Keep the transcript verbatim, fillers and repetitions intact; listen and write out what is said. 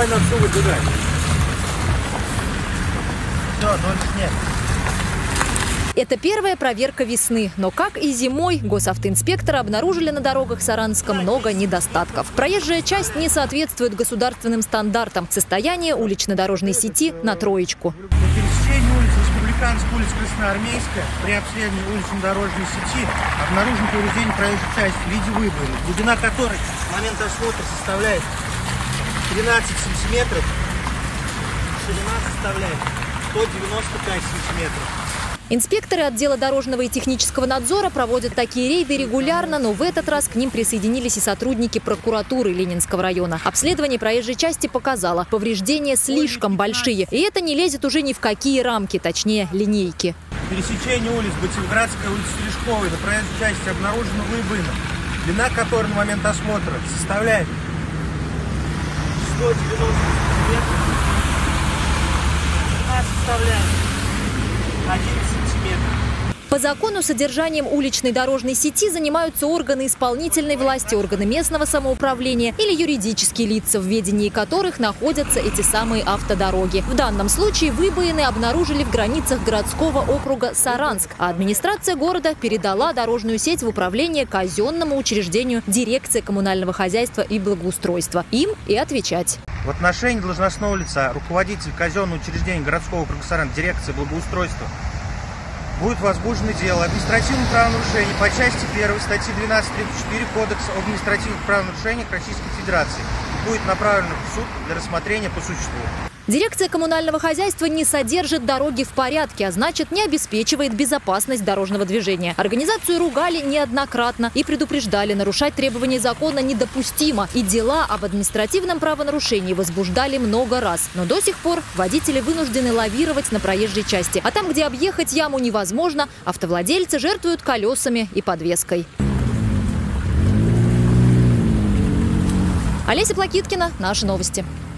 давай на все выдвигай. Все, ноль снег. Это первая проверка весны. Но, как и зимой, госавтоинспекторы обнаружили на дорогах Саранска много недостатков. Проезжая часть не соответствует государственным стандартам. Состояние улично-дорожной сети на троечку. По пересечению улиц Республиканской, улицы Красноармейская, при обследовании улично-дорожной сети обнаружено повреждение проезжей части в виде выбоины, глубина которой в момент осмотра составляет тринадцать сантиметров, ширина составляет сто девяносто пять сантиметров. Инспекторы отдела дорожного и технического надзора проводят такие рейды регулярно, но в этот раз к ним присоединились и сотрудники прокуратуры Ленинского района. Обследование проезжей части показало, повреждения слишком большие, и это не лезет уже ни в какие рамки, точнее линейки. Пересечение улиц Батилградская, улица Терешковой, на проезжей части обнаружена выбоина, длина которой на момент осмотра составляет сто девяносто сантиметров, ширина составляет один сантиметр. По закону содержанием уличной дорожной сети занимаются органы исполнительной власти, органы местного самоуправления или юридические лица, в ведении которых находятся эти самые автодороги. В данном случае выбоины обнаружили в границах городского округа Саранск, а администрация города передала дорожную сеть в управление казенному учреждению дирекции коммунального хозяйства и благоустройства. Им и отвечать. В отношении должностного лица руководитель казенного учреждения городского округа Саранск, дирекции благоустройства, будет возбуждено дело административного правонарушения по части первой статьи двенадцать тридцать четыре Кодекса об административных правонарушениях Российской Федерации и будет направлено в суд для рассмотрения по существу. Дирекция коммунального хозяйства не содержит дороги в порядке, а значит, не обеспечивает безопасность дорожного движения. Организацию ругали неоднократно и предупреждали, нарушать требования закона недопустимо. И дела об административном правонарушении возбуждали много раз. Но до сих пор водители вынуждены лавировать на проезжей части. А там, где объехать яму невозможно, автовладельцы жертвуют колесами и подвеской. Олеся Плакиткина, Наши новости.